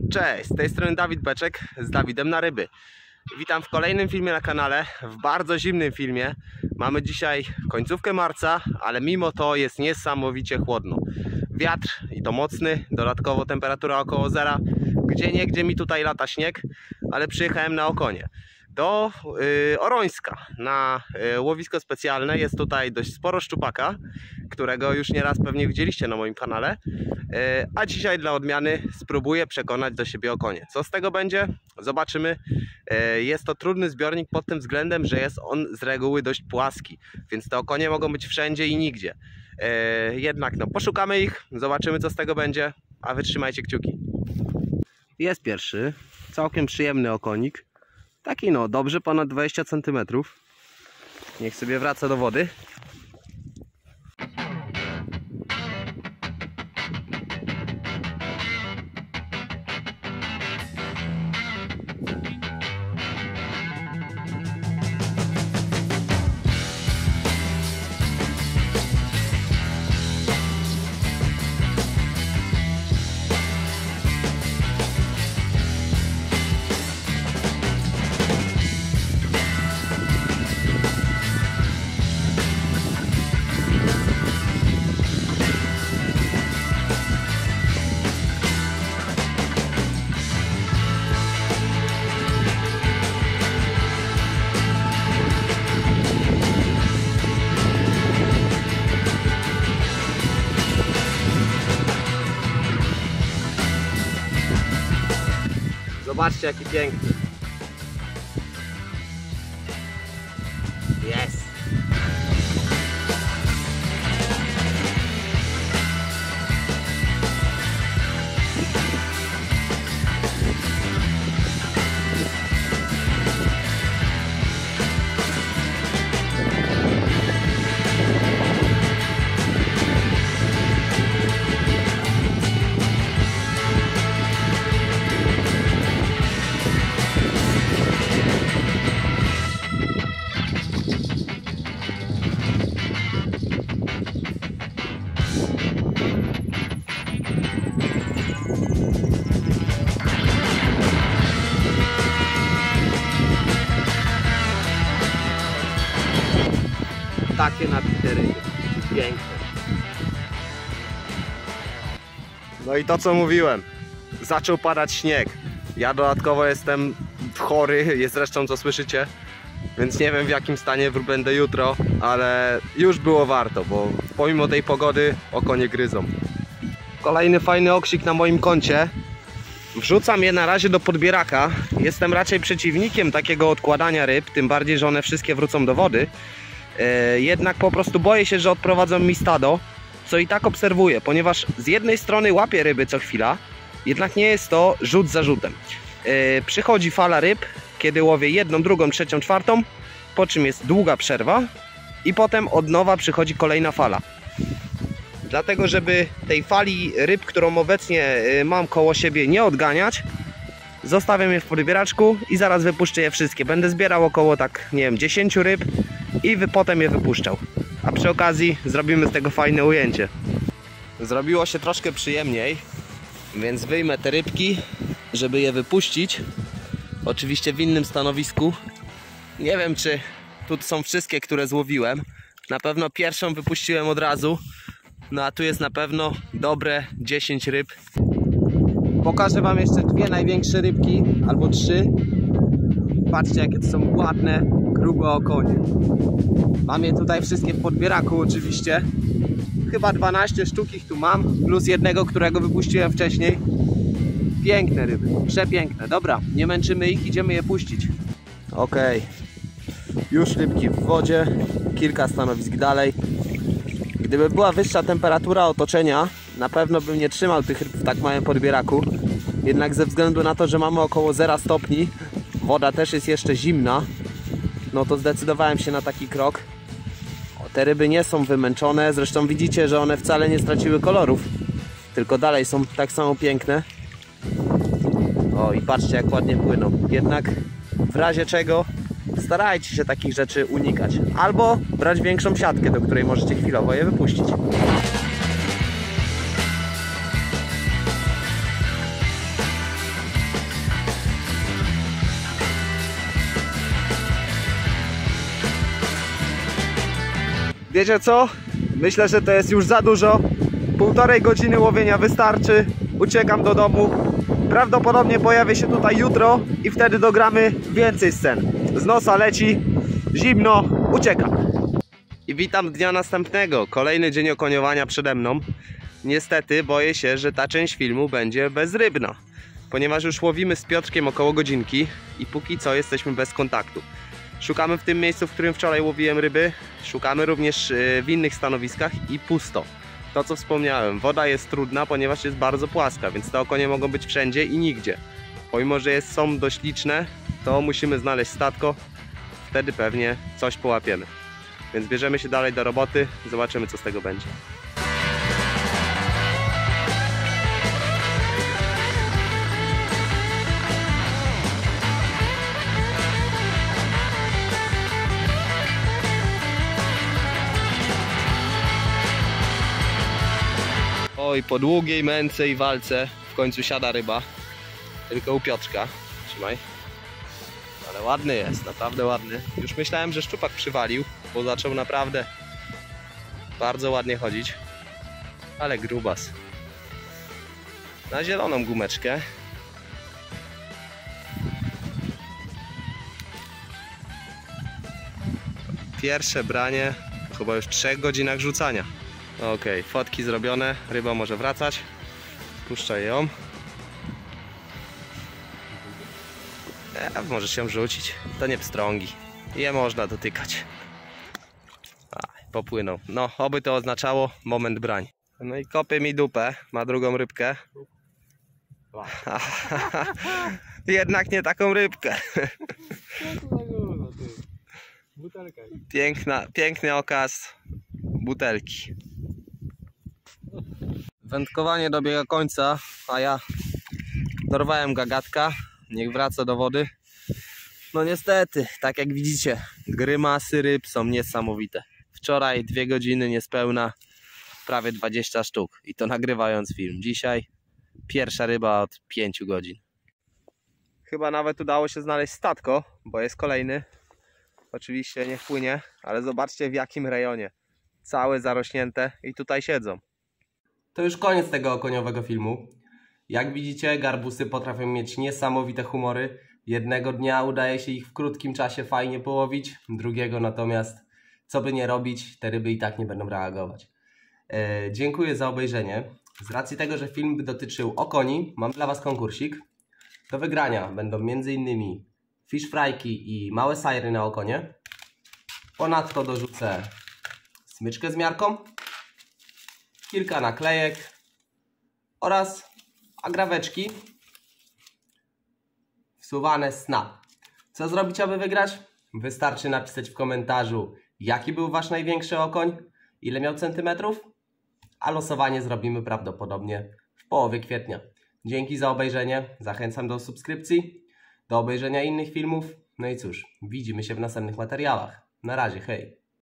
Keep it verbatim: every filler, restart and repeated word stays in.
Cześć, z tej strony Dawid Beczek z Dawidem na ryby. Witam w kolejnym filmie na kanale, w bardzo zimnym filmie. Mamy dzisiaj końcówkę marca, ale mimo to jest niesamowicie chłodno. Wiatr i to mocny, dodatkowo temperatura około zera. Gdzie niegdzie mi tutaj lata śnieg, ale przyjechałem na Okonie. Do y, Orońska na y, łowisko specjalne. Jest tutaj dość sporo szczupaka, którego już nieraz pewnie widzieliście na moim kanale, y, a dzisiaj dla odmiany spróbuję przekonać do siebie Okonie. Co z tego będzie? Zobaczymy. y, Jest to trudny zbiornik pod tym względem, że jest on z reguły dość płaski, więc te Okonie mogą być wszędzie i nigdzie. y, Jednak no, poszukamy ich, zobaczymy co z tego będzie, a wy trzymajcie kciuki. Jest pierwszy, całkiem przyjemny okonik. Taki no, dobrze ponad dwadzieścia centymetrów. Niech sobie wraca do wody. Zobaczcie jaki piękny. Jest. Takie nabite ryby, piękne. No i to co mówiłem, zaczął padać śnieg. Ja dodatkowo jestem chory, jest zresztą co słyszycie, więc nie wiem w jakim stanie będę jutro, ale już było warto, bo pomimo tej pogody okonie gryzą. Kolejny fajny oksik na moim koncie. Wrzucam je na razie do podbieraka. Jestem raczej przeciwnikiem takiego odkładania ryb, tym bardziej, że one wszystkie wrócą do wody. Jednak po prostu boję się, że odprowadzą mi stado, co i tak obserwuję, ponieważ z jednej strony łapię ryby co chwila, jednak nie jest to rzut za rzutem. Przychodzi fala ryb, kiedy łowię jedną, drugą, trzecią, czwartą, po czym jest długa przerwa i potem od nowa przychodzi kolejna fala. Dlatego, żeby tej fali ryb, którą obecnie mam koło siebie, nie odganiać, zostawiam je w podbieraczku i zaraz wypuszczę je wszystkie. Będę zbierał około tak, nie wiem, dziesięć ryb i potem je wypuszczał. A przy okazji zrobimy z tego fajne ujęcie. Zrobiło się troszkę przyjemniej, więc wyjmę te rybki, żeby je wypuścić. Oczywiście w innym stanowisku. Nie wiem, czy tu są wszystkie, które złowiłem. Na pewno pierwszą wypuściłem od razu. No a tu jest na pewno dobre dziesięć ryb. Pokażę wam jeszcze dwie największe rybki, albo trzy. Patrzcie jakie to są ładne, grube okonie. Mam je tutaj wszystkie w podbieraku oczywiście. Chyba dwanaście sztuk ich tu mam, plus jednego, którego wypuściłem wcześniej. Piękne ryby, przepiękne. Dobra, nie męczymy ich, idziemy je puścić. Ok, już rybki w wodzie, kilka stanowisk dalej. Gdyby była wyższa temperatura otoczenia, na pewno bym nie trzymał tych ryb w tak małym podbieraku. Jednak ze względu na to, że mamy około zera stopni, woda też jest jeszcze zimna, no to zdecydowałem się na taki krok. O, te ryby nie są wymęczone, zresztą widzicie, że one wcale nie straciły kolorów, tylko dalej są tak samo piękne. O i patrzcie jak ładnie płyną. Jednak w razie czego starajcie się takich rzeczy unikać. Albo brać większą siatkę, do której możecie chwilowo je wypuścić. Wiecie co? Myślę, że to jest już za dużo. Półtorej godziny łowienia wystarczy. Uciekam do domu. Prawdopodobnie pojawię się tutaj jutro i wtedy dogramy więcej scen. Z nosa leci, zimno, uciekam. I witam dnia następnego. Kolejny dzień okoniowania przede mną. Niestety boję się, że ta część filmu będzie bezrybna, ponieważ już łowimy z Piotrkiem około godzinki i póki co jesteśmy bez kontaktu. Szukamy w tym miejscu, w którym wczoraj łowiłem ryby. Szukamy również w innych stanowiskach i pusto. To co wspomniałem, woda jest trudna, ponieważ jest bardzo płaska, więc te okonie mogą być wszędzie i nigdzie. Pomimo, że jest, są dość liczne, to musimy znaleźć statko. Wtedy pewnie coś połapiemy. Więc bierzemy się dalej do roboty, zobaczymy co z tego będzie. Oj, po długiej męce i walce w końcu siada ryba. Tylko u Piotrka. Trzymaj. Ale ładny jest, naprawdę ładny. Już myślałem, że szczupak przywalił, bo zaczął naprawdę bardzo ładnie chodzić. Ale grubas. Na zieloną gumeczkę. Pierwsze branie po chyba już trzech godzinach rzucania. Ok, fotki zrobione, ryba może wracać. Puszczaj ją. E, możesz ją rzucić, to nie pstrągi. Je można dotykać. A, popłynął. No, oby to oznaczało moment brań. No i kopie mi dupę, ma drugą rybkę. Jednak nie taką rybkę. Piękna, piękny okaz butelki. Wędkowanie dobiega końca, a ja dorwałem gagatka. Niech wraca do wody. No niestety, tak jak widzicie, grymasy ryb są niesamowite. Wczoraj dwie godziny niespełna, prawie dwadzieścia sztuk i to nagrywając film. Dzisiaj pierwsza ryba od pięciu godzin. Chyba nawet udało się znaleźć statko, bo jest kolejny. Oczywiście niech płynie, ale zobaczcie w jakim rejonie. Całe zarośnięte i tutaj siedzą. To już koniec tego okoniowego filmu. Jak widzicie, garbusy potrafią mieć niesamowite humory. Jednego dnia udaje się ich w krótkim czasie fajnie połowić, drugiego natomiast, co by nie robić, te ryby i tak nie będą reagować. E, dziękuję za obejrzenie. Z racji tego, że film dotyczył okoni, mam dla Was konkursik. Do wygrania będą m.in. fish fryki i małe sajry na okonie. Ponadto dorzucę smyczkę z miarką, kilka naklejek oraz agraweczki wsuwane z dna. Co zrobić, aby wygrać? Wystarczy napisać w komentarzu, jaki był Wasz największy okoń, ile miał centymetrów, a losowanie zrobimy prawdopodobnie w połowie kwietnia. Dzięki za obejrzenie, zachęcam do subskrypcji, do obejrzenia innych filmów. No i cóż, widzimy się w następnych materiałach. Na razie, hej!